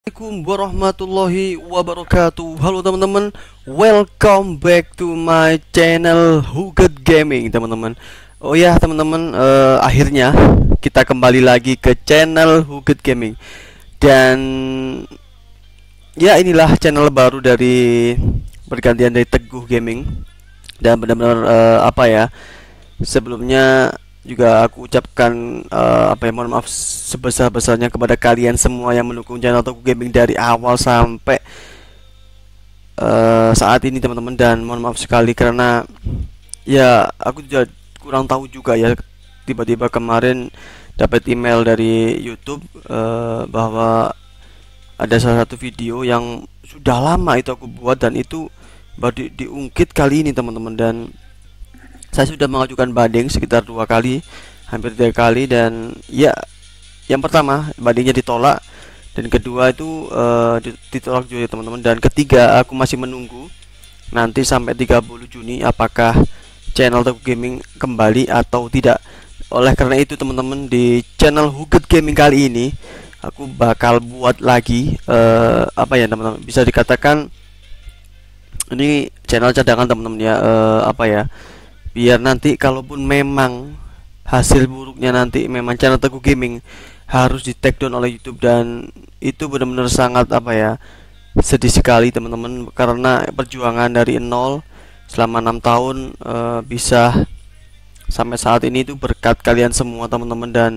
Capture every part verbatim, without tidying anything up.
Assalamualaikum warahmatullahi wabarakatuh. Halo teman-teman, welcome back to my channel Huget Gaming, teman-teman. Oh ya teman-teman, eh, akhirnya kita kembali lagi ke channel Huget Gaming. Dan ya inilah channel baru dari pergantian dari Teguh Gaming. Dan benar-benar eh, apa ya, sebelumnya juga aku ucapkan uh, apa ya, mohon maaf sebesar-besarnya kepada kalian semua yang mendukung channel Teguh Gaming dari awal sampai uh, saat ini teman-teman. Dan mohon maaf sekali karena ya aku juga kurang tahu juga ya, tiba-tiba kemarin dapat email dari YouTube uh, bahwa ada salah satu video yang sudah lama itu aku buat dan itu baru di diungkit kali ini teman-teman. Dan saya sudah mengajukan banding sekitar dua kali, hampir tiga kali, dan ya yang pertama bandingnya ditolak, dan kedua itu uh, ditolak juga teman-teman, dan ketiga aku masih menunggu nanti sampai tiga puluh Juni apakah channel Teguh Gaming kembali atau tidak. Oleh karena itu teman-teman, di channel Huget Gaming kali ini aku bakal buat lagi uh, apa ya teman-teman, bisa dikatakan ini channel cadangan teman-teman ya, uh, apa ya, biar nanti kalaupun memang hasil buruknya nanti memang channel Teguh Gaming harus di take down oleh YouTube, dan itu benar-benar sangat apa ya, sedih sekali teman-teman, karena perjuangan dari nol selama enam tahun e, bisa sampai saat ini itu berkat kalian semua teman-teman. Dan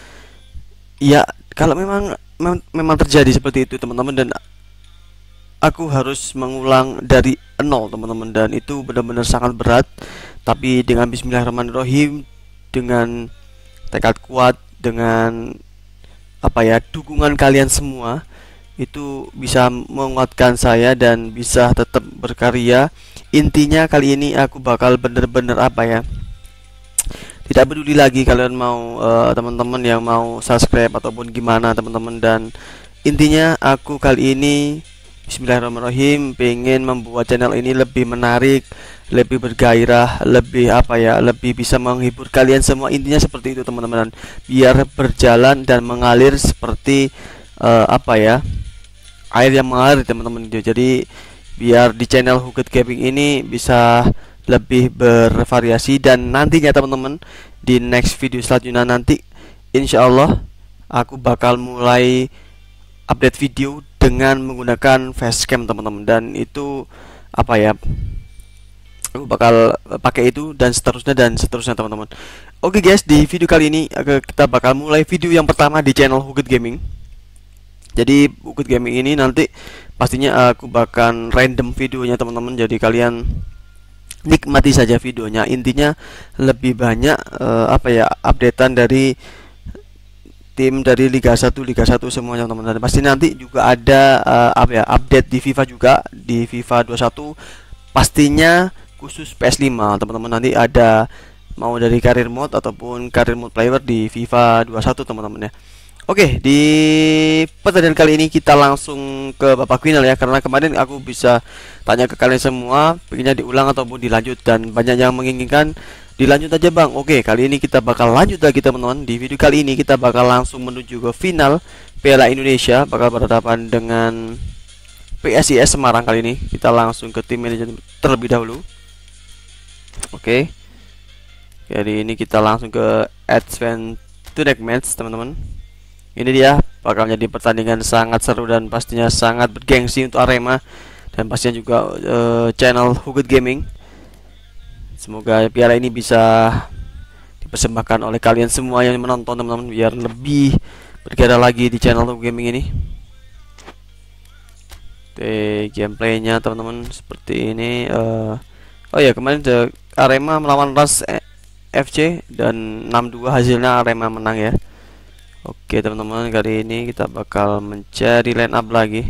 ya kalau memang mem memang terjadi seperti itu teman-teman, dan aku harus mengulang dari nol teman-teman, dan itu benar-benar sangat berat. Tapi dengan bismillahirrahmanirrahim, dengan tekad kuat, dengan apa ya, dukungan kalian semua, itu bisa menguatkan saya dan bisa tetap berkarya. Intinya kali ini aku bakal bener-bener apa ya, tidak peduli lagi kalian mau uh, teman-teman yang mau subscribe ataupun gimana teman-teman. Dan intinya aku kali ini bismillahirrahmanirrahim pengen membuat channel ini lebih menarik, lebih bergairah, lebih apa ya, lebih bisa menghibur kalian semua. Intinya seperti itu teman-teman, biar berjalan dan mengalir seperti uh, apa ya, air yang mengalir teman-teman. Jadi biar di channel Huget Gaming ini bisa lebih bervariasi, dan nantinya teman-teman di next video selanjutnya nanti insya Allah aku bakal mulai update video dengan menggunakan facecam teman-teman, dan itu apa ya, aku bakal pakai itu dan seterusnya dan seterusnya teman-teman. Oke guys, di video kali ini kita bakal mulai video yang pertama di channel Huget Gaming. Jadi Huget Gaming ini nanti pastinya aku bakal random videonya teman-teman, jadi kalian nikmati saja videonya. Intinya lebih banyak uh, apa ya, updatean dari tim dari Liga satu Liga satu semuanya teman-teman. Pasti nanti juga ada uh, apa ya, update di FIFA juga, di FIFA dua puluh satu pastinya khusus P S lima teman-teman. Nanti ada mau dari karir mode ataupun karir mode player di FIFA dua puluh satu teman-teman ya. Oke, di pertandingan kali ini kita langsung ke babak final ya, karena kemarin aku bisa tanya ke kalian semua pengennya diulang ataupun dilanjut, dan banyak yang menginginkan dilanjut aja bang. Oke, kali ini kita bakal lanjut lagi teman-teman. Di video kali ini kita bakal langsung menuju ke final Piala Indonesia, bakal berhadapan dengan P S I S Semarang. Kali ini kita langsung ke tim manajemen terlebih dahulu. Oke, jadi ini kita langsung ke advance to next match teman-teman. Ini dia bakal jadi pertandingan sangat seru dan pastinya sangat bergengsi untuk Arema, dan pastinya juga uh, channel Huget Gaming. Semoga piala ini bisa dipersembahkan oleh kalian semua yang menonton teman-teman, biar lebih bergairah lagi di channel Teguh Gaming ini. Oke, gameplaynya teman-teman seperti ini. Uh, oh ya, kemarin the Arema melawan Ras F C dan enam dua hasilnya Arema menang ya. Oke teman-teman, kali ini kita bakal mencari line up lagi.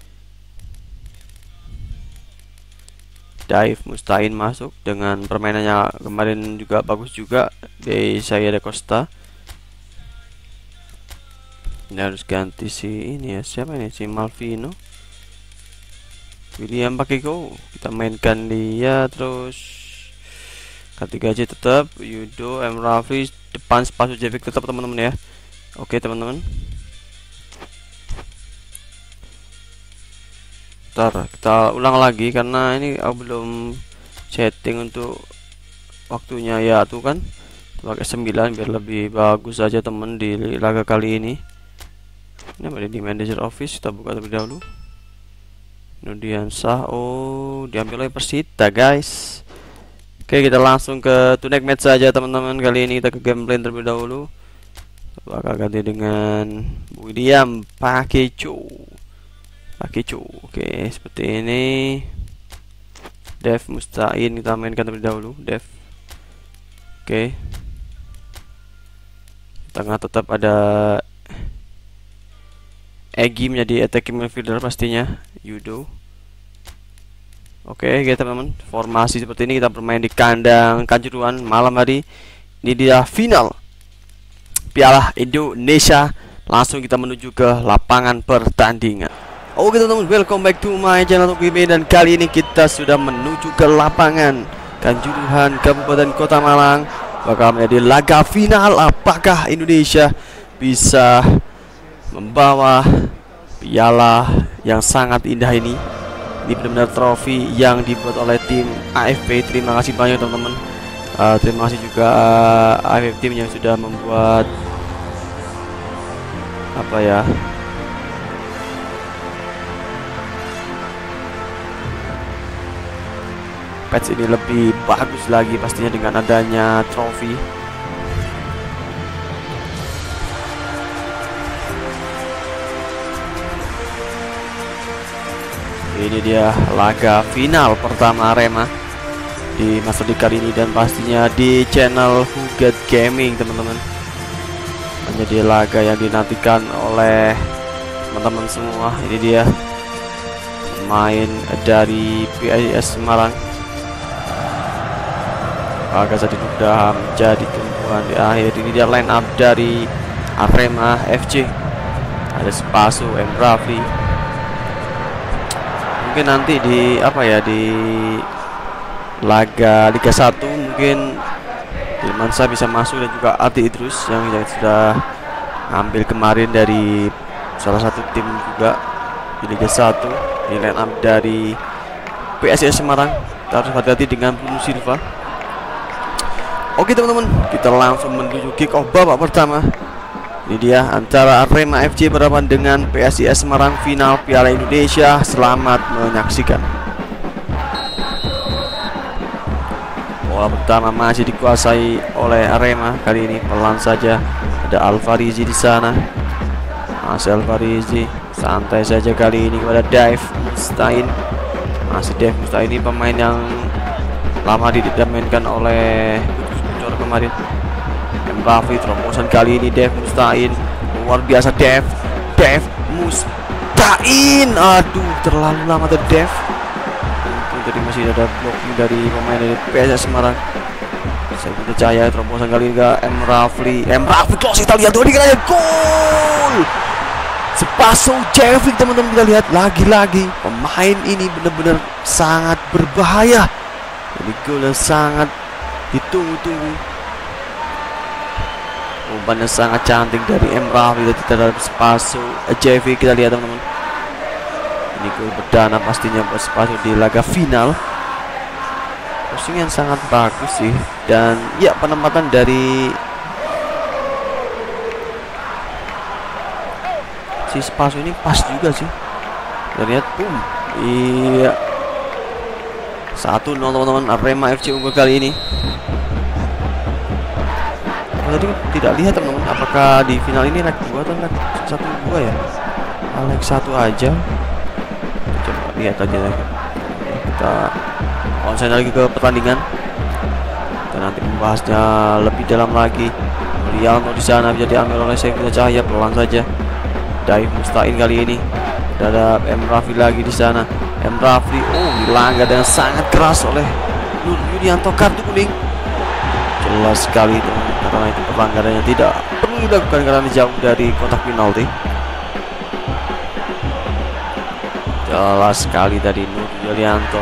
Dive Mustain masuk dengan permainannya kemarin juga bagus juga dari saya de Costa. Ini harus ganti si ini ya, siapa ini, si Malvino. William pakai go, kita mainkan dia terus. K tiga J tetap, Yudo, M Rafi, depan Spasu Jevik tetap teman-teman ya. Oke teman-teman, Ntar kita ulang lagi karena ini aku belum setting untuk waktunya ya tuh kan. Pakai sembilan biar lebih bagus aja temen di laga kali ini. Ini ada di manager office, kita buka terlebih dahulu. Nudiansah, oh diambil oleh Persita guys. Oke, kita langsung ke Tunek match saja teman-teman. Kali ini kita ke gameplay terlebih dahulu. Bakal ganti dengan William Pakeco. Pakeco. Oke, seperti ini. Dev Mustain kita mainkan terlebih dahulu. Dev. Oke. Tengah tetap ada Egi menjadi attacking midfielder pastinya. Yudo. Oke, kita teman-teman, formasi seperti ini kita bermain di kandang Kanjuruhan malam hari. Ini dia final Piala Indonesia. Langsung kita menuju ke lapangan pertandingan. Oke teman-teman, welcome back to my channel T V, dan kali ini kita sudah menuju ke lapangan Kanjuruhan Kabupaten Kota Malang. Bakal menjadi laga final. Apakah Indonesia bisa membawa piala yang sangat indah ini? Ini benar-benar trofi yang dibuat oleh tim A F P. Terima kasih banyak teman-teman. Uh, terima kasih juga uh, A F P tim yang sudah membuat apa ya? Patch ini lebih bagus lagi pastinya dengan adanya trofi. Ini dia laga final pertama Arema di masa di kali ini, dan pastinya di channel Huget Gaming teman-teman. Menjadi laga yang dinantikan oleh teman-teman semua. Ini dia pemain dari P S I S Semarang. Laga tadi sudah menjadi tumpuan di akhir. Ini dia line up dari Arema F C. Ada Spaso, M Rafli. Mungkin nanti di apa ya, di laga Liga satu mungkin Dilmansa bisa masuk, dan juga Ati Idrus yang, yang sudah ambil kemarin dari salah satu tim juga di Liga satu. Di line up dari P S I S Semarang. Kita harus hati-hati dengan Bruno Silva. Oke teman-teman, kita langsung menuju kick off babak pertama. Ini dia antara Arema F C berhadapan dengan P S I S Semarang, final Piala Indonesia. Selamat menyaksikan. Bola pertama masih dikuasai oleh Arema kali ini. Pelan saja, ada Alfarizi di sana. Masih Alfarizi, santai saja kali ini kepada Dev Mustain. Masih Dev Mustain, ini pemain yang lama dimainkan oleh Bocor kemarin. Rafli, terobosan kali ini Dev Mustain, luar biasa Dev Dev Mustain. Aduh, terlalu lama tuh Dev. Untung tadi masih ada blocking dari pemain dari P S S Semarang. Saya percaya terobosan kali ini ke M Rafli. M Rafli close, kita lihat tuh ini kan gol. Spaso Jevik teman-teman, kita lihat lagi-lagi pemain ini benar-benar sangat berbahaya. Ini gol yang sangat ditunggu-tunggu. Umpannya sangat cantik dari M Rafli terhadap Spaso Jevik. Kita lihat teman-teman, ini gol perdana pastinya buat Spaso di laga final. Posting yang sangat bagus sih, dan ya penempatan dari si Spaso ini pas juga sih. Kita lihat, boom, iya, satu nol teman-teman. Arema F C unggul kali ini. Tadi tidak lihat teman-teman, apakah di final ini leg dua atau leg satu dua ya? Leg satu aja. Kita coba lihat aja lagi. Kita konsen lagi ke pertandingan. Kita nanti membahasnya lebih dalam lagi. Rialno di sana bisa diambil oleh Saifullah Cahaya, pelan saja. Daif Mustain kali ini. Ada M Rafli lagi di sana. M Rafli, oh, dilanggar dengan sangat keras oleh Nur Yulianto, kartu kuning. Jelas sekali teman, karena itu pelanggarannya tidak perlu dilakukan karena jauh dari kotak penalti. Jelas sekali tadi Nur Yulianto.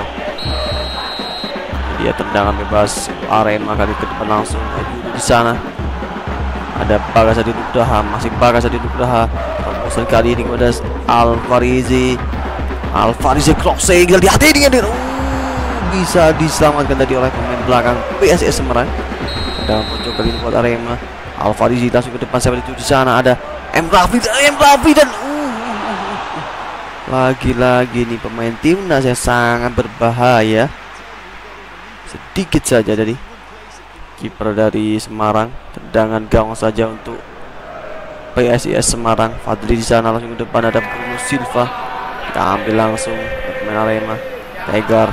Dia tendangan bebas Arema kali ke depan langsung di sana. Ada Bagas Adi Nugraha, masih Bagas Adi Nugraha. Promosi kali ini kepada Alfarizi. Alvarez crossing, lihat ini uh, bisa diselamatkan tadi oleh pemain belakang P S S Semarang. Dan pojok kali ini buat Arema. Alvarez langsung ke depan, siapa itu di sana ada M Rafi, M Rafi dan lagi-lagi uh, nih pemain timnas yang sangat berbahaya. Sedikit saja dari kiper dari Semarang, tendangan gawang saja untuk P S I S Semarang. Fadli di sana langsung ke depan, ada Bruno Silva, kita ambil langsung pemain Arema. Tegar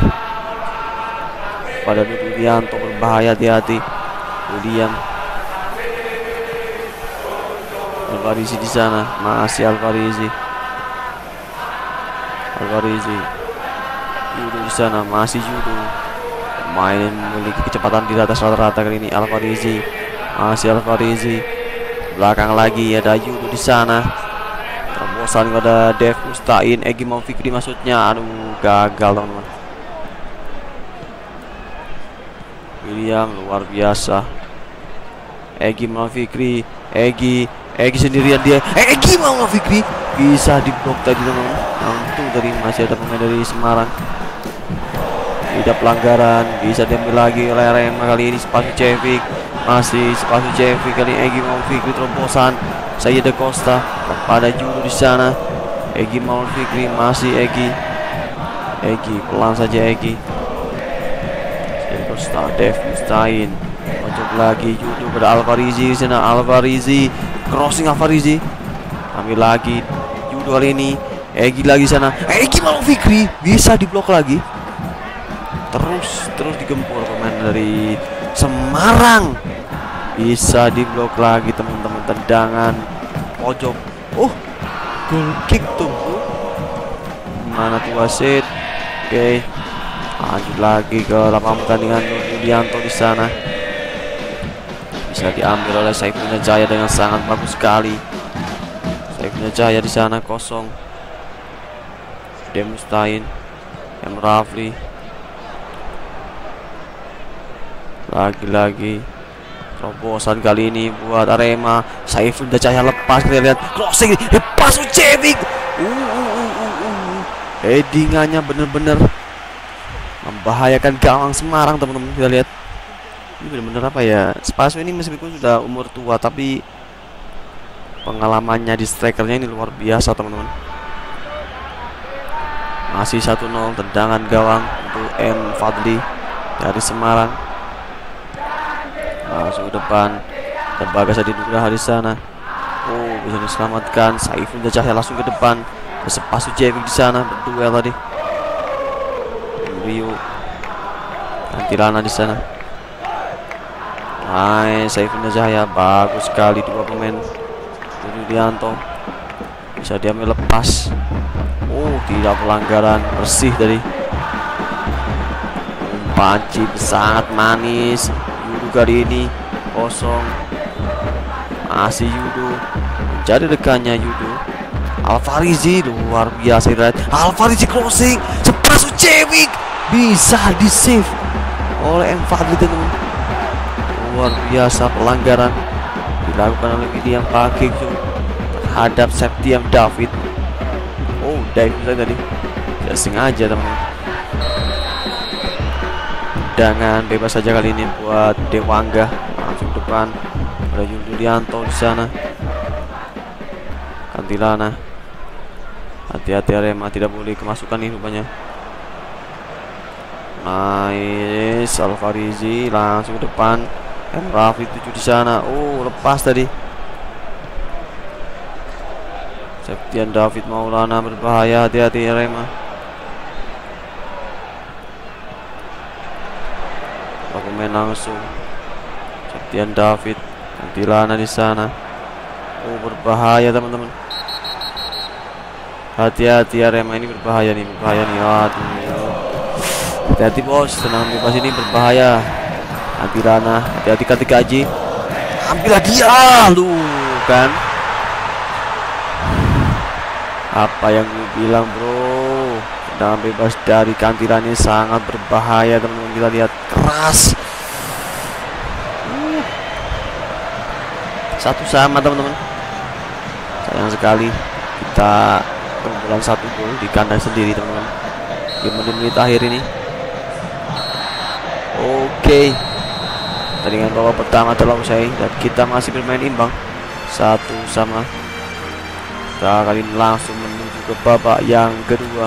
pada Widianto, berbahaya, hati-hati. William Alvarez di sana, masih Alvarez. Alvarez Judo di sana, masih Judo. Pemain yang memiliki kecepatan di atas rata-rata kali ini. Alvarez masih Alvarez. Belakang lagi ada Judo di sana. Terobosan pada Dev Mustain, Egy Fikri maksudnya. Aduh, gagal teman-teman. William luar biasa. Egy Fikri, Egy Egy sendirian dia. Egy Fikri bisa diblok tadi teman-teman. Untung tadi masih ada pemain dari Semarang. Tidak pelanggaran, bisa diambil lagi oleh Arema kali ini. Spasicevic, masih Spasicevic kali ini. Egy Fikri terobosan Saya De Costa kepada Judo di sana. Egy Fikri, masih Egy Egy pelan saja Egy De Costa, Dev Mustain, pojok lagi Judo pada Alvarez di sana. Alvarez crossing, Alvarez ambil lagi Judo kali ini. Egy lagi sana. Egy Fikri bisa diblok lagi. Terus terus digempur pemain dari Semarang. Bisa diblok lagi teman-teman, tendangan pojok. Oh, goal kick tuh. Mana tuh wasit? Oke. Lanjut lagi ke lapangan pertandingan. Widianto di sana. Bisa diambil oleh Saifullah Jaya dengan sangat bagus sekali. Saifullah Jaya di sana kosong. Demustain, M Rafli. Lagi-lagi terobosan kali ini buat Arema. Saifullah Jaya lepas, kita lihat crossing, lepas Ucevic. Uh, uh, uh, uh, uh. Headingannya bener-bener membahayakan gawang Semarang teman-teman. Kita lihat ini bener-bener apa ya, Spaso ini meskipun sudah umur tua tapi pengalamannya di strikernya ini luar biasa teman-teman. Masih satu nol, tendangan gawang untuk M Fadli dari Semarang. Langsung ke depan, dan Bagas Adinugraha di sana. Oh, bisa diselamatkan. Saifullah Jaya langsung ke depan. Sepasu Jevik di sana berduel tadi. Rio Antilana di sana. Hai, Saifullah Jaya bagus sekali, dua pemain. Widianto bisa diambil lepas. Oh, tidak pelanggaran, bersih tadi. Panci sangat manis. Yudo kali ini kosong. Masih Yudo menjadi rekannya Yudo. Alvarez luar biasa. Alvarez crossing, Sepasu Cewik bisa di save oleh M Fadli teman. Luar biasa pelanggaran dilakukan oleh William Pakik terhadap Septian David. Oh, dive tadi tidak sengaja teman. Tendangan bebas saja kali ini buat Dewangga. Langsung depan ada Yulianto di sana. Kantilana, hati-hati Arema, tidak boleh kemasukan nih rupanya. Nice, Alvarez langsung ke depan. M Rafi tujuh di sana. Oh, lepas tadi. Septian David Maulana berbahaya, hati-hati Arema. Pemain langsung Septian David, Antilana di sana. Oh, berbahaya teman-teman. Hati-hati Arema, ini berbahaya nih, berbahaya nih. Aduh. Hati-hati bos, tenang bebas ini berbahaya. Antilana, hati-hati ketika Aji. Ambillah dia, lu kan. Apa yang gue bilang bro, tendangan bebas dari Kantilan ini sangat berbahaya teman-teman. Kita lihat keras. uh. Satu sama teman-teman. Sayang sekali kita kebobolan satu gol di kandang sendiri teman-teman di menit-menit akhir ini. Oke, pertandingan babak pertama telah usai dan kita masih bermain imbang satu sama. Kita kali ini langsung menuju ke babak yang kedua.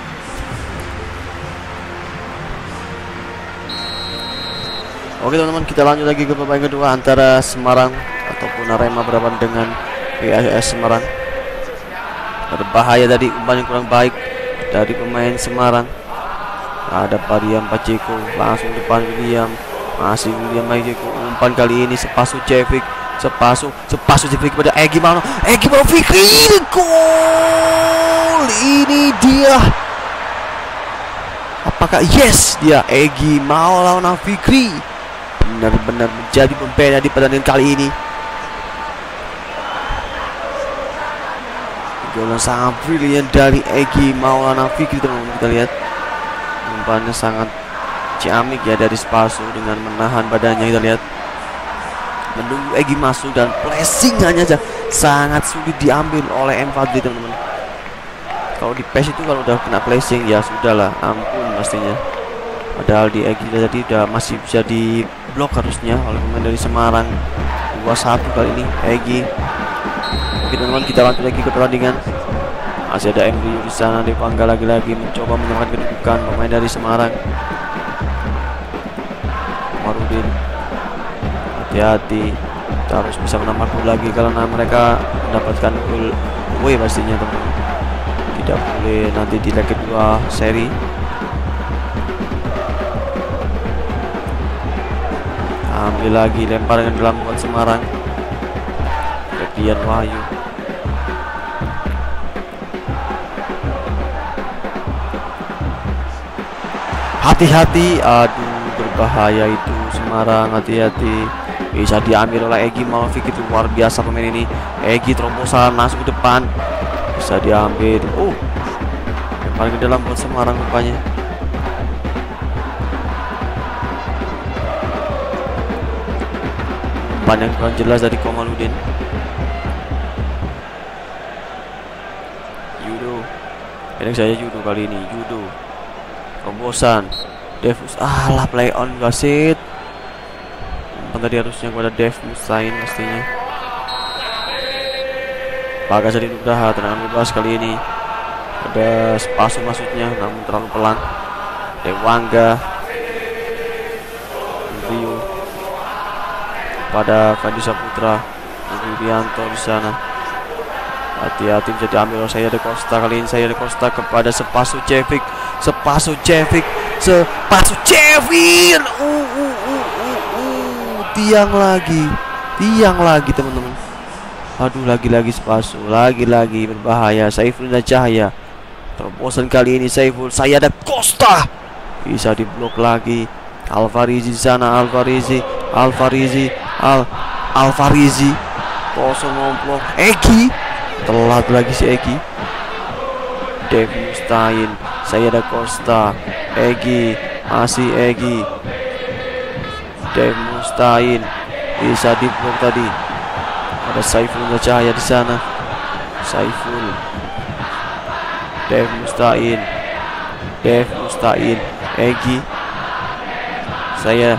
Oke teman-teman, kita lanjut lagi ke babak yang kedua antara Semarang ataupun Arema berhadapan dengan P S S Semarang. Berbahaya tadi, umpan yang kurang baik dari pemain Semarang. Ada Pariam Paceko, langsung depan William, masih William Paceko. Umpan kali ini sepasu Cevic, sepasu sepasu Cevic kepada Egy Maulana, Egy Maulana Fikri, gol! Ini dia. Apakah yes dia Egy Maulana Fikri benar-benar menjadi pembeda di pertandingan kali ini. Gol yang sangat brilian dari Egy Maulana Fikri teman-teman. Kita lihat umpannya sangat ciamik ya dari Spaso dengan menahan badannya. Kita lihat menunggu Egy masuk dan placingannya aja sangat sulit diambil oleh M Fadli teman-teman. Kalau di P E S itu kalau udah kena placing ya sudahlah, ampun pastinya. Padahal di Egy tadi udah masih bisa diblok harusnya oleh pemain dari Semarang. Dua satu kali ini Egy. Oke teman-teman, kita lanjut lagi ke pertandingan. Masih ada M D U di sana, Depangga lagi-lagi mencoba menyelamatkan kedudukan pemain dari Semarang. Marudin, hati-hati, kita harus bisa menambah gol lagi karena mereka mendapatkan gol away pastinya teman-teman. Tidak boleh nanti di leg kedua seri. Ambil lagi, lempar dengan dalam buat Semarang. Kemudian Wahyu. Hati-hati, aduh berbahaya itu Semarang, hati-hati. Bisa diambil oleh Egy Maulana Fikri, itu luar biasa pemain ini. Egy terobosan masuk ke depan, bisa diambil. Oh, lempar ke dalam buat Semarang rupanya. Umpan yang kurang jelas dari Komaludin. Judo, enak saya judo kali ini. Judo, terobosan. Devus, alah play on wasit. Umpan tadi harusnya kepada Dev Mustain pastinya. Bagas dari Nugraha, tendangan bebas kali ini. Ada Spaso masuknya namun terlalu pelan. Dewangga, Rio pada Fandi Saputra, Widianto di sana. Hati-hati bisa diambil oleh saya De Costa kali ini. Saya De Costa kepada Sepasu Cevic, Sepasu Cevic, Sepasu Cevic. Uh, uh, uh, uh, uh. Tiang lagi, tiang lagi teman-teman. Aduh, lagi-lagi Spaso, lagi-lagi berbahaya. Saiful Cahaya, terobosan kali ini Saiful. Saya De Costa bisa diblok lagi. Alvarizi di sana, Alvarizi, Alvarizi, Al Alvarizi, kosong ngomplok. Egy, telat lagi si Egy. Dev Mustain, saya Da Costa, Egy, masih Egy. Dev Mustain bisa diblok tadi. Ada Saiful Cahaya di sana. Saiful, Dev Mustain, Dev Mustain, Egy. Saya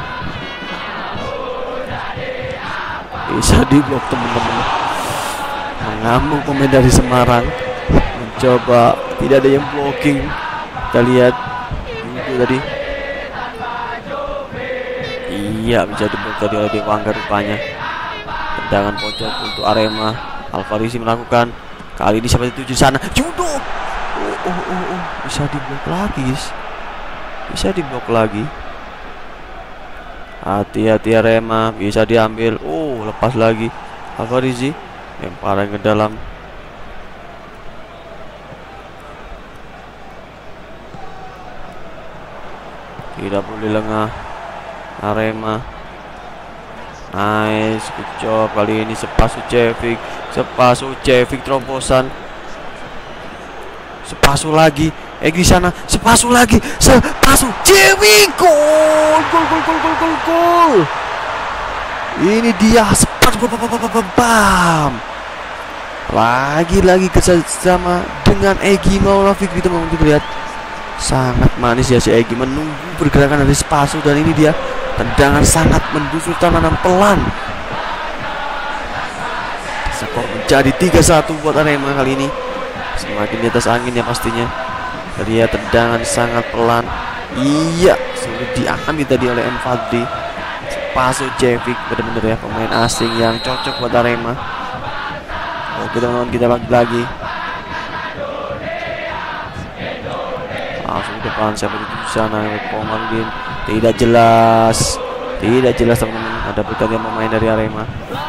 bisa diblok teman-teman. Mengamuk pemain dari Semarang, mencoba tidak ada yang blocking. Kita lihat itu tadi, iya bisa diblok tadi oleh Dewangga rupanya. Tendangan pojok untuk Arema. Alvarizi melakukan, kali ini siapa dituju sana. Judo, oh, oh, oh, oh. Bisa diblok lagi, bisa diblok lagi. Hati-hati Arema, bisa diambil. Oh, lepas lagi Alvarizi, lemparan ke dalam. Tidak boleh lengah Arema. Nice, good job kali ini. Sepasu Cevic, Sepasu Cevic terobosan. Sepasu lagi, Egy sana, Sepasu lagi, Sepasu Cevic, gol, gol, gol, gol, gol, gol, gol. Ini dia Sepasu, bam, bam, bam, bam, bam. Lagi-lagi kerjasama dengan Egy Maulana Fikri, teman-teman. Kita lihat sangat manis ya si Egy, menunggu pergerakan dari Spaso, dan ini dia tendangan sangat mendusur tanaman pelan. Skor menjadi tiga satu buat Arema kali ini. Semakin di atas angin ya pastinya. Dia tendangan sangat pelan. Iya, sudah diambil tadi oleh M Fadli. Spaso Cevic benar-benar ya pemain asing yang cocok buat Arema. Oke teman-teman, kita lanjut lagi. Langsung ke depan, siapa di sana? Komandin tidak jelas, tidak jelas teman-teman. Ada pergantian pemain dari Arema.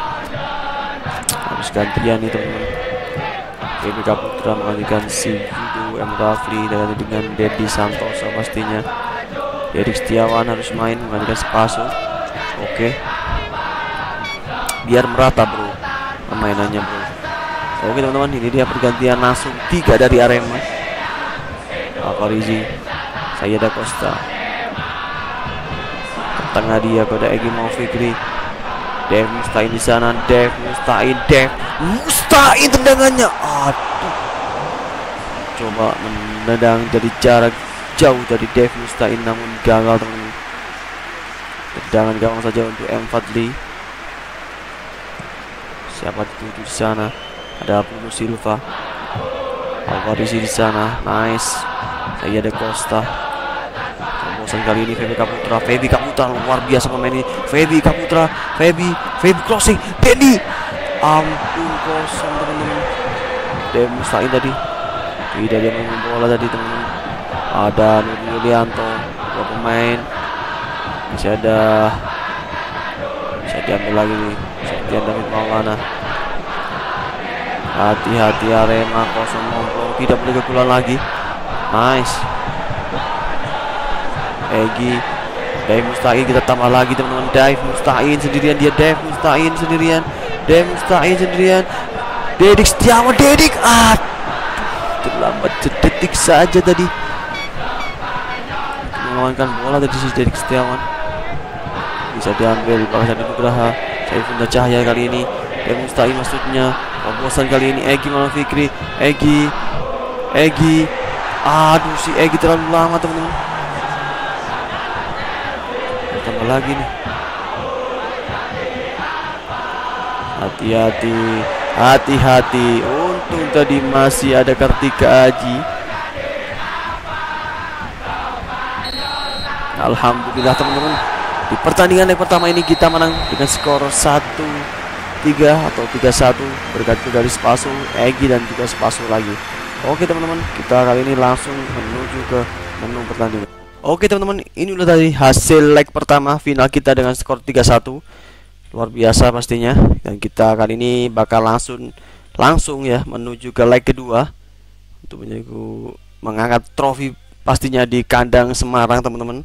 Harus gantian nih teman-teman. F B K Putra menggantikan si Yudo M Rafli dan dengan Dedi Santoso pastinya. Dedik Setiawan harus main menggantikan Spaso. Oke, biar merata bro permainannya bro. Oke teman-teman, ini dia pergantian langsung tiga dari Arema. Alfarizi, Sayyada Costa, ke tengah dia kepada Egy Maulana Fikri. Dev Mustain di sana, Dev Mustain, Dev Mustain tendangannya. Aduh, coba menendang dari jarak jauh dari Dev Mustain, namun gagal teman-teman. Tendangan gawang saja untuk M Fadli. Siapa dituju di sana? Ada Bruno Silva, Alvarez di sana, nice. Saya ada Costa. Terobosan kali ini Febi Kaputra, Febi Kaputra luar biasa pemain ini. Febi Kaputra, Febi, Febi crossing, Dedi. Ampun, kosong teman-teman. Dev Mustain tadi tidak dia main bola tadi teman-teman. Ada Nuri Yulianto, dua pemain. Masih ada, bisa diambil lagi nih Septian David Maulana. Hati-hati Arema, kosong ngomong, tidak boleh kekulan lagi. Nice. Egy, Dev Mustain, kita tambah lagi teman-teman. Dev Mustain sendirian, dia Dev Mustain sendirian, Dev Mustain sendirian. Dedik Setiawan, Dedik, ah, terlambat sedetik saja tadi mengamankan bola tadi si Dedik Setiawan. Bisa diambil Pak Sandi Nugraha, Saifullah Cahya kali ini. Dev Mustain maksudnya. Terobosan kali ini Egy Maulana Fikri, Egy, Egy. Aduh, si Egy terlalu lama teman-teman. Tambah lagi nih. Hati-hati, hati-hati. Untung tadi masih ada Kartika Aji. Alhamdulillah teman-teman, di pertandingan yang pertama ini kita menang dengan skor satu tiga atau tiga satu berkat dari Spaso, Egy dan juga Spaso lagi. Oke teman-teman, kita kali ini langsung menuju ke menu pertandingan. Oke teman-teman, ini udah tadi hasil leg pertama final kita dengan skor tiga satu. Luar biasa pastinya. Dan kita kali ini bakal langsung langsung ya menuju ke leg kedua untuk menjaga mengangkat trofi pastinya di kandang Semarang teman-teman.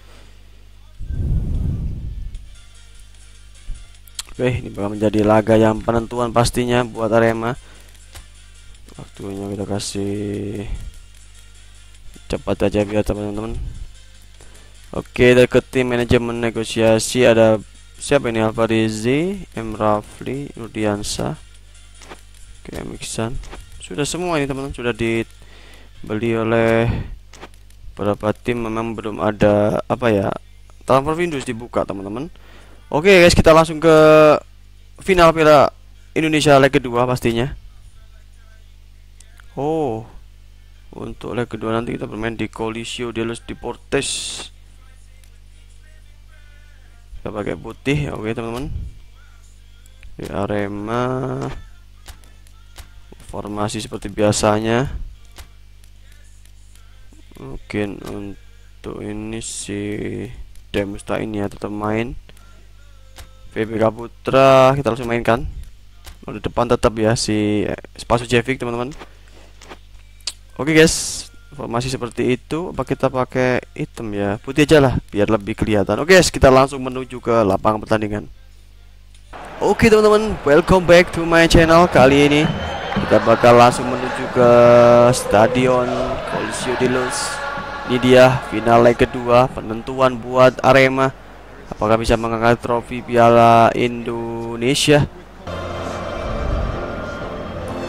Oke, ini bakal menjadi laga yang penentuan pastinya buat Arema. Waktunya kita kasih cepat aja biar teman-teman. Oke, dari ke tim manajemen negosiasi ada siapa ini? Alfarizi, M Rafli, Nurdiansa, oke, Mixan. Sudah semua ini teman-teman, sudah dibeli oleh beberapa tim. Memang belum ada apa ya, transfer Windows dibuka teman-teman. Oke guys, kita langsung ke final Piala Indonesia leg kedua pastinya. Oh, untuk leg kedua nanti kita bermain di Coliseo de los Deportes. Kita pakai putih, oke teman-teman. Di Arema formasi seperti biasanya. Mungkin untuk ini si Dev Mustain ya tetap main. F B K Putra kita langsung mainkan. Oh, di depan tetap ya si Spaso Cevic teman-teman. Oke guys, formasi seperti itu. Apa kita pakai hitam ya? Putih aja lah biar lebih kelihatan. Oke guys, kita langsung menuju ke lapangan pertandingan. Oke teman-teman, welcome back to my channel. Kali ini kita bakal langsung menuju ke Stadion Coliseo de los. Ini dia final leg kedua, penentuan buat Arema. Apakah bisa mengangkat trofi Piala Indonesia?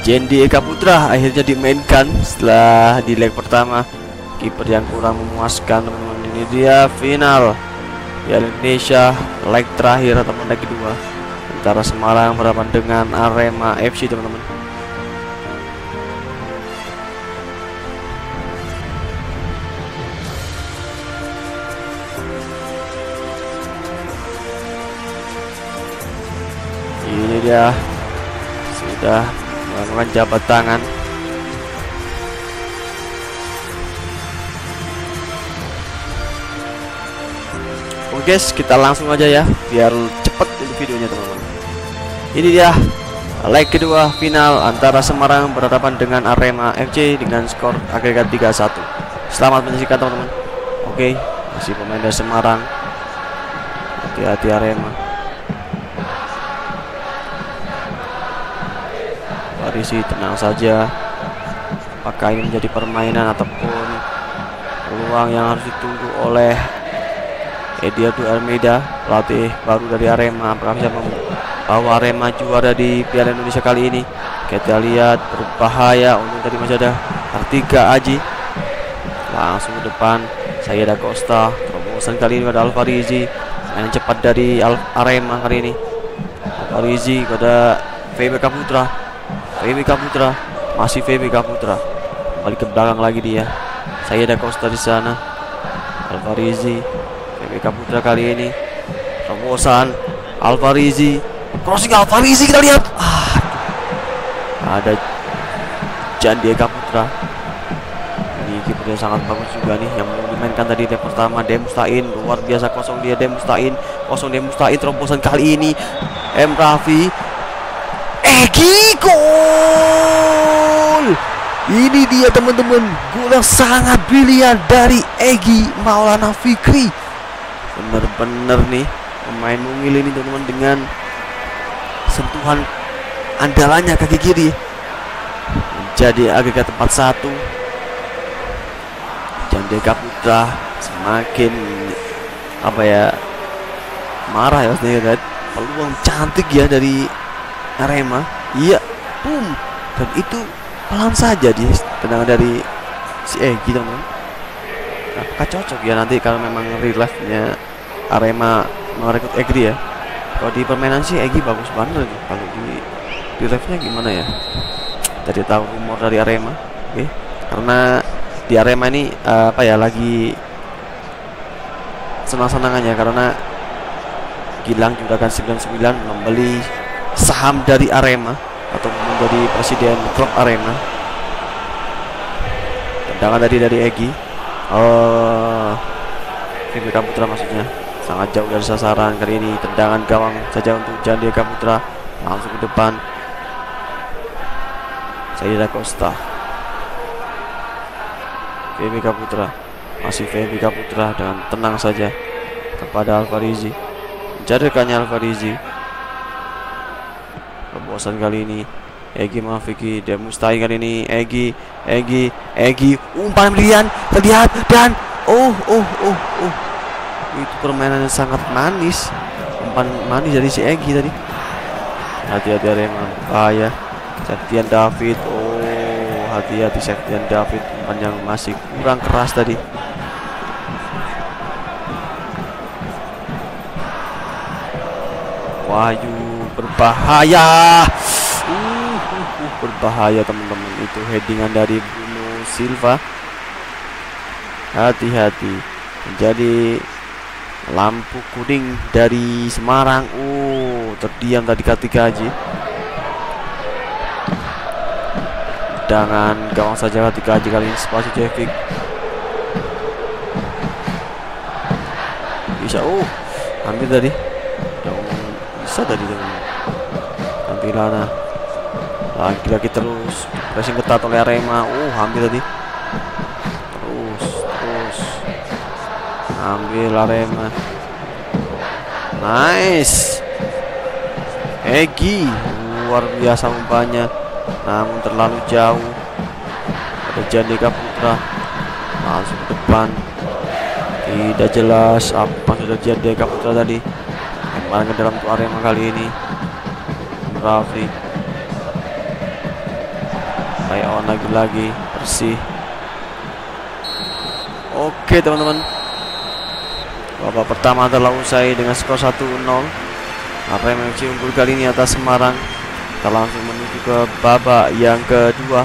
Jendi Eka Putra akhirnya dimainkan setelah di leg pertama. Kiper yang kurang memuaskan, teman-teman. Ini dia final Piala Indonesia leg terakhir atau leg kedua antara Semarang berhadapan dengan Arema F C, teman-teman. Ini dia sudah melakukan jabat tangan. Oke guys, kita langsung aja ya biar cepet untuk videonya, teman-teman. Ini dia leg kedua final antara Semarang berhadapan dengan Arema F C dengan skor agregat tiga satu. Selamat menyaksikan, teman-teman. Oke, masih pemain dari Semarang. Hati-hati Arema. Parisi tenang saja. Apakah ini menjadi permainan ataupun peluang yang harus ditunggu oleh Ediardo Almeida, pelatih baru dari Arema? Apakah bisa membawa Arema juara di Piala Indonesia kali ini? Kita lihat, berbahaya. Untuk tadi masih ada Artiga Aji. Langsung ke depan Sayeda Costa. Terobosan kali ini pada Alfarizi. Main cepat dari Al Arema kali ini. Alfarizi pada V B K Putra. V B K Putra, masih V B K Putra. Balik ke belakang lagi dia. Sayeda Costa di sana. Alfarizi, V B K Putra kali ini. Terobosan Alfarizi, crossing Alfarizi, kita lihat. Ah, ada Jendi Eka Putra. Ini kipernya sangat bagus juga nih, yang mau dimainkan tadi leg pertama. Dem Mustain, luar biasa, kosong dia. Dem Mustain, kosong Dem Mustain. Terobosan kali ini M Rafi, Egi, gol. Ini dia, teman-teman, gol yang sangat brilian dari Egi Maulana Fikri. Bener-bener nih pemain mungil ini, teman-teman, dengan sentuhan andalannya kaki kiri menjadi agregat empat satu. Jendi Eka Putra semakin apa ya, marah ya maksudnya. Peluang cantik ya dari Arema. Iya, boom. Dan itu pelan saja dia tendangan dari si Egi, teman-teman. Apakah cocok ya nanti kalau memang relive-nya Arema merekrut Egi ya? Kalau di permainan sih Egi bagus banget. Kalau di relive-nya gimana ya? Tadi tahu rumor dari Arema. Oke, okay. Karena di Arema ini uh, apa ya, lagi senang-senangannya karena Gilang Juragan sembilan sembilan membeli saham dari Arema atau menjadi presiden klub Arema. Tendangan tadi dari Egi, oh, V B K Putra maksudnya, sangat jauh dari sasaran kali ini. Tendangan gawang saja untuk Jendi Eka Putra, langsung ke depan Sayeda Costa. V B K Putra, masih V B K Putra dengan tenang saja kepada Alfarizi. Menjadikannya Alfarizi. Kebosan kali ini Egi Mafiki, Dem Mustain kali ini. Egi, Egi, Egi, umpan brilian terlihat dan oh, oh, oh, oh, itu permainan yang sangat manis, umpan manis dari si Egi tadi. Hati-hati Arema, bahaya. Septian David, oh, hati-hati Septian David, umpan yang masih kurang keras tadi. Wahyu, berbahaya. Uh, uh, uh, berbahaya, teman-teman. Itu headingan dari Bruno Silva. Hati-hati. Menjadi lampu kuning dari Semarang. Oh, terdiam tadi Kartika Aji. Dengan gawang saja Kartika Aji kali ini. Spasi Jevik bisa, oh, ambil tadi. Bisa tadi dengan tampilannya. Lagi-lagi terus pressing ketat oleh Arema. Uh, ambil tadi. Terus, terus ambil Arema. Nice. Egi, luar biasa umpannya, namun terlalu jauh. Ada Jendi Eka Putra, langsung ke depan. Tidak jelas apa sudah Jendi Eka Putra tadi. Kembali ke dalam tuh Arema kali ini. Rafi, Play on lagi-lagi, bersih. Oke teman-teman, babak pertama telah usai dengan skor satu nol. Apa yang F C unggul kali ini atas Semarang. Kita langsung menuju ke babak yang kedua.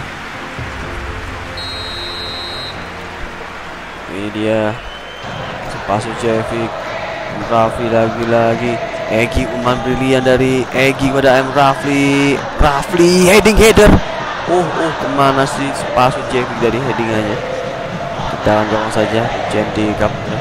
Ini dia Sepasu Cevic, Rafli lagi-lagi. Egi umpan brilian dari Egi pada M Rafli. Rafli heading header. Oh oh kemana sih Sepasu Cevic dari headingannya? Jangan gawang saja, jam di Kaputra.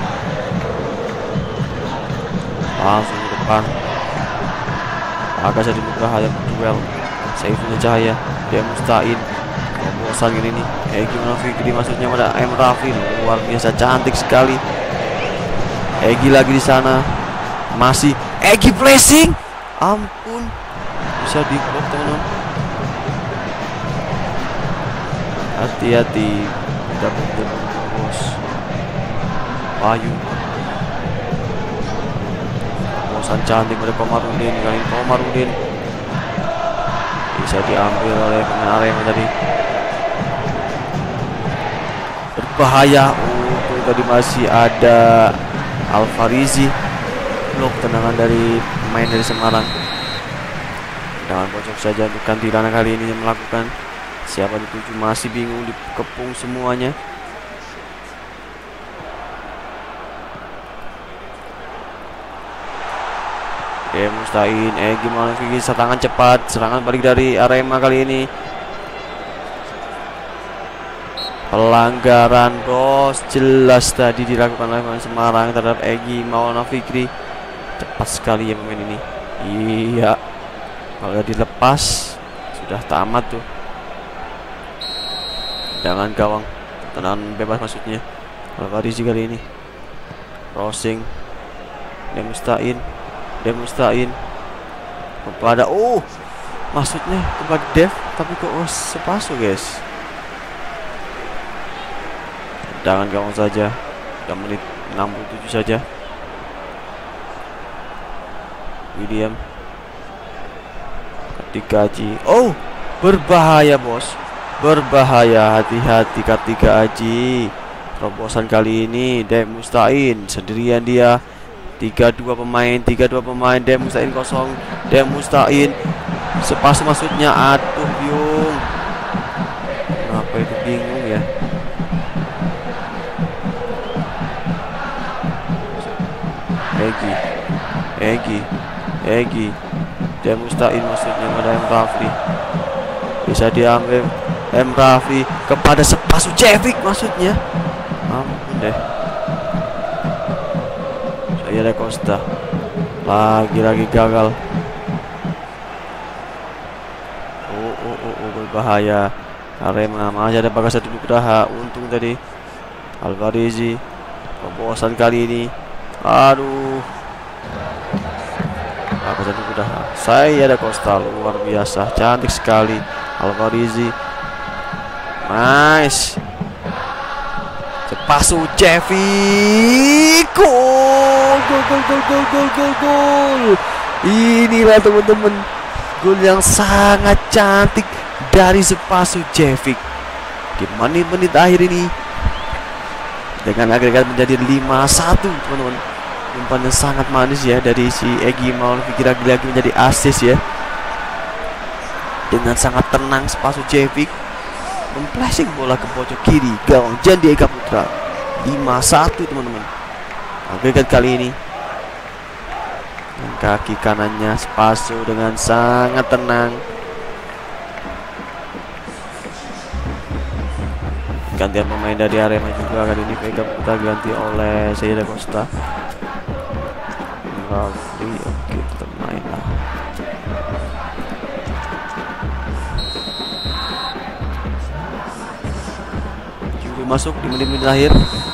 Langsung ke depan. Agak sedikit berbahaya duel. Saifullah Cahaya, dia Mustain. Bosan ini nih. Egi Fikri maksudnya pada M Rafli, luar biasa cantik sekali. Egi lagi di sana. Masih Egi flashing. Ampun. Bisa diblok teman-teman. Hati-hati. Dapat bos Bayu bosan cantik pada Komarudin. Kali ini Komarudin bisa diambil oleh pemain Arema tadi, berbahaya. Oh tadi masih ada Alfarizi, blok tendangan dari pemain dari Semarang. Tendangan pojok saja untuk Kantilana kali ini yang melakukan. Siapa dituju masih bingung, dikepung semuanya. Oke, Mustain, Egi Malafiki, serangan cepat, serangan balik dari Arema kali ini. Pelanggaran bos, jelas tadi dilakukan oleh pemain Semarang terhadap Egi Maulana Fikri. Cepat sekali ya pemain ini. Iya, kalau dilepas sudah tamat tuh. Jangan gawang, tendangan bebas maksudnya. Alfarizi kali ini crossing, Demustain, Demustain kepada oh, maksudnya kepada Dev, tapi kok oh, Sepasu guys. Tendangan gawang saja. Sudah menit enam puluh tujuh saja. William ketika Aji, oh berbahaya bos. Berbahaya, hati-hati ketika Aji. Terobosan kali ini Dem Mustain sendirian dia. tiga dua pemain, tiga dua pemain. Dem Mustain kosong. Dem Mustain Sepasu maksudnya. Aduh Byung, kenapa itu bingung ya. Egi Egi Egi Dem Mustain maksudnya pada M Rafli. Bisa diambil M Rafli kepada Sepasu Cevic maksudnya. Ampun deh. Saya ada Costa. Lagi-lagi gagal. Oh oh oh, oh berbahaya. Arema masih ada Bagas satu Nugraha. Untung tadi Alfarizi. Kebosan kali ini. Aduh. Bagas satu Nugraha. Saya ada Costa, luar biasa, cantik sekali. Alfarizi, nice. Sepasu Cevic, gol, gol, gol, gol, gol, gol, gol, gol. Inilah teman-teman, gol yang sangat cantik dari Sepasu Cevic di menit-menit akhir ini dengan agregat menjadi lima satu teman-teman. Umpan yang sangat manis ya dari si Egi Maulana lagi menjadi assist ya. Dengan sangat tenang Sepasu Cevic memplashing bola ke pojok kiri gawang Jandi Eka Putra. Lima satu teman-teman. Agregat kali ini. Dan kaki kanannya Sepasu dengan sangat tenang. Gantian pemain dari Arema juga kali ini. Eka Putra ganti oleh Sayeda Costa. Rafli, oke tetap main lah. Masuk di menit-menit akhir.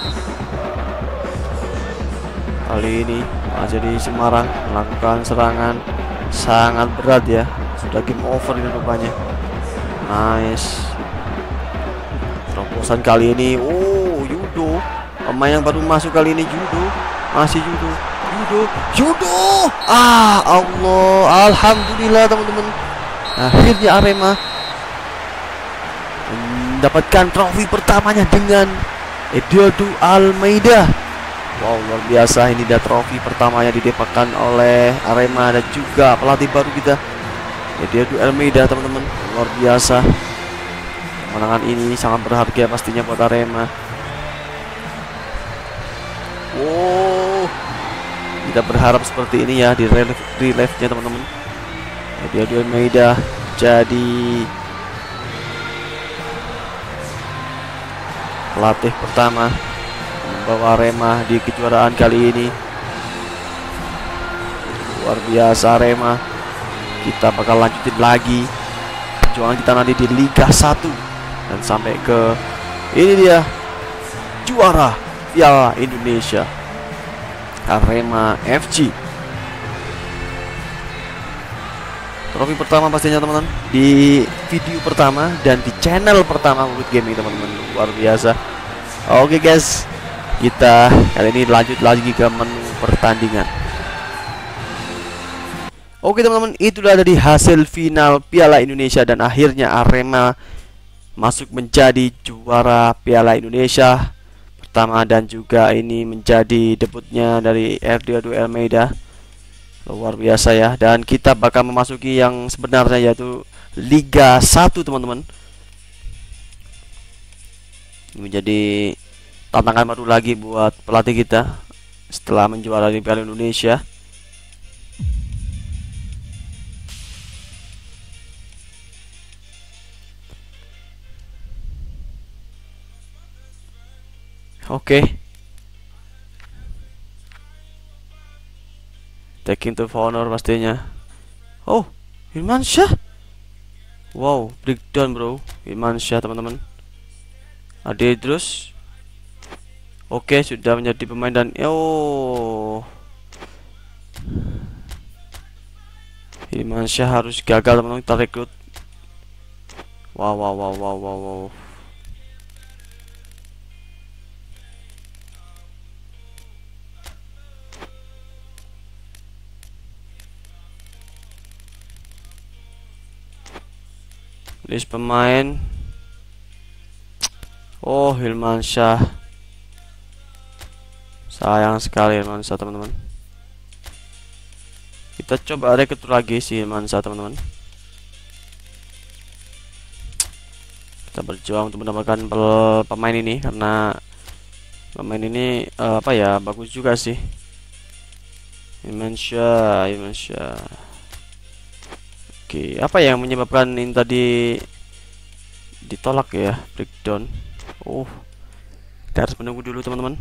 Kali ini masih di Semarang melakukan serangan sangat berat ya. Sudah game over ini rupanya. Nice. Terobosan kali ini. Oh, Yudo. Pemain yang baru masuk kali ini Yudo. Masih Yudo. Yudo. Yudo. Ah, Allah. Alhamdulillah teman-teman. Akhirnya Arema mendapatkan trofi pertamanya dengan Eduardo Almeida. Wow, luar biasa, ini dia trofi pertamanya didapatkan oleh Arema dan juga pelatih baru kita Eduardo Almeida, teman-teman. Luar biasa, kemenangan ini sangat berharga pastinya buat Arema. Wow, kita berharap seperti ini ya di relief-nya, teman-teman. Eduardo Almeida jadi pelatih pertama membawa Arema di kejuaraan kali ini. Luar biasa Arema. Kita bakal lanjutin lagi perjuangan kita nanti di Liga satu dan sampai ke ini dia juara Piala Indonesia, Arema F C. Trofi pertama pastinya, teman-teman, di video pertama dan di channel pertama Wood Gaming, teman-teman. Luar biasa. Oke guys, kita kali ini lanjut lagi ke menu pertandingan. Oke teman-teman, itulah dari hasil final Piala Indonesia dan akhirnya Arema masuk menjadi juara Piala Indonesia pertama dan juga ini menjadi debutnya dari Eduardo Almeida. Luar biasa ya, dan kita bakal memasuki yang sebenarnya yaitu Liga satu, teman-teman. Ini menjadi tantangan baru lagi buat pelatih kita setelah menjuarai Piala Indonesia. Oke, okay. Taking to honor pastinya. Oh, Irmansyah. Wow, breakdown bro, Irmansyah, teman-teman. Ade terus. Oke, okay, sudah menjadi pemain dan oh, Irmansyah harus gagal, teman-teman, kita rekrut. Wow, wow, wow, wow, wow, wow. List pemain. Oh, Irmansyah. Sayang sekali Irmansyah, teman-teman. Kita coba rekrut lagi si Irmansyah, teman-teman. Kita berjuang untuk mendapatkan pemain ini karena pemain ini uh, apa ya, bagus juga sih. Irmansyah, Irmansyah. Oke, apa yang menyebabkan ini tadi ditolak ya, breakdown? Oh, kita harus menunggu dulu, teman-teman.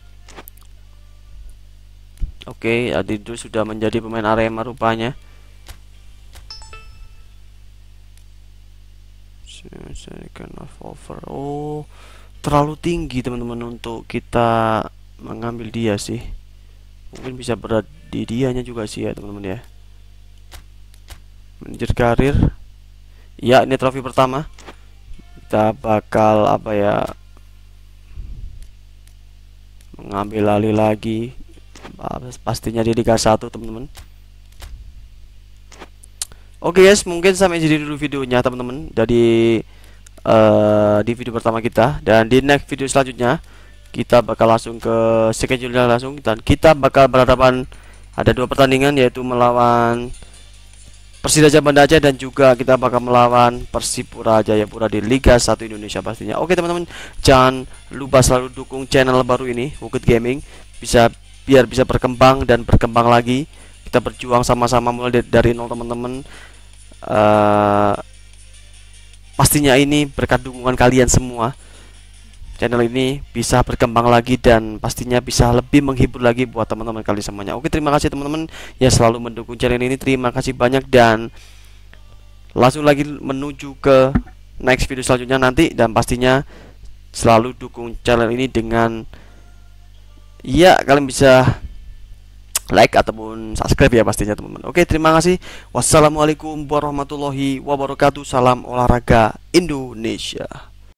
Oke, Adidu sudah menjadi pemain Arema rupanya. Oh, terlalu tinggi, teman-teman, untuk kita mengambil dia sih. Mungkin bisa berat di dianya juga sih ya, teman-teman ya. Manajer karir. Ya, ini trofi pertama. Kita bakal apa ya, mengambil alih lagi pastinya di Liga satu, teman-teman. Oke guys, mungkin sampai jadi dulu videonya, teman-teman, dari uh, di video pertama kita, dan di next video selanjutnya kita bakal langsung ke schedule-nya langsung, dan kita bakal berhadapan ada dua pertandingan, yaitu melawan Persiraja Banda Aceh dan juga kita bakal melawan Persipura Jayapura di Liga satu Indonesia pastinya. Oke teman-teman, jangan lupa selalu dukung channel baru ini, Wood Gaming, bisa biar bisa berkembang dan berkembang lagi. Kita berjuang sama-sama mulai dari nol, teman-teman. Uh, pastinya ini berkat dukungan kalian semua, channel ini bisa berkembang lagi dan pastinya bisa lebih menghibur lagi buat teman-teman kalian semuanya. Oke, terima kasih teman-teman yang selalu mendukung channel ini. Terima kasih banyak, dan langsung lagi menuju ke next video selanjutnya nanti, dan pastinya selalu dukung channel ini dengan ya kalian bisa like ataupun subscribe ya pastinya, teman-teman. Oke, terima kasih. Wassalamualaikum warahmatullahi wabarakatuh. Salam olahraga Indonesia.